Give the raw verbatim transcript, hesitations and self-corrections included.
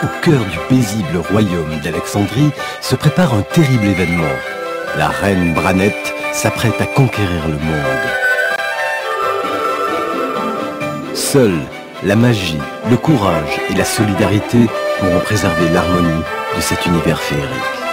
au cœur du paisible royaume d'Alexandrie se prépare un terrible événement. La reine Brahne s'apprête à conquérir le monde. Seule la magie, le courage et la solidarité pourront préserver l'harmonie de cet univers féerique.